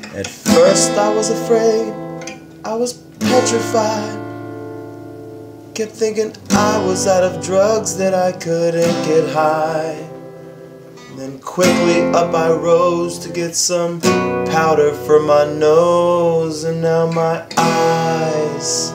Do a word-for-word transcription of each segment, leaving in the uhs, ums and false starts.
At first I was afraid, I was petrified. Kept thinking I was out of drugs, that I couldn't get high. Then quickly up I rose to get some powder for my nose, and now my eyes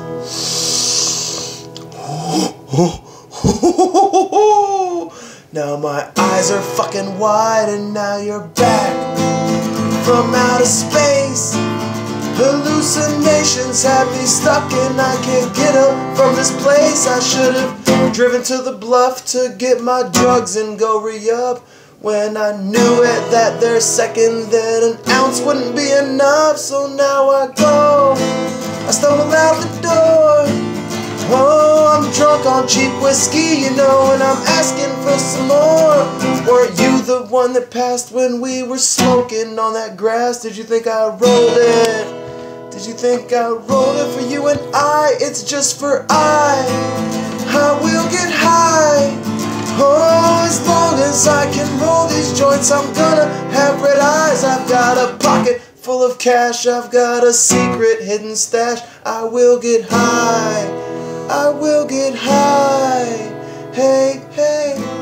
now my eyes are fucking wide, and now you're back from outer space. Hallucinations have me stuck and I can't get up from this place. I should have driven to the bluff to get my drugs and go re-up, when I knew at that there second that an ounce wouldn't be enough. So now I go, I stumble out the door. Oh, I'm drunk on cheap whiskey, you know, and I'm asking for some more. Weren't you the one that passed when we were smoking on that grass? Did you think I rolled it? Did you think I rolled it for you and I? It's just for I, I will get high. Oh, as long as I can roll these joints, I'm gonna have red eyes. I've got a pocket full of cash, I've got a secret hidden stash. I will get high, I will get high. Hey, hey.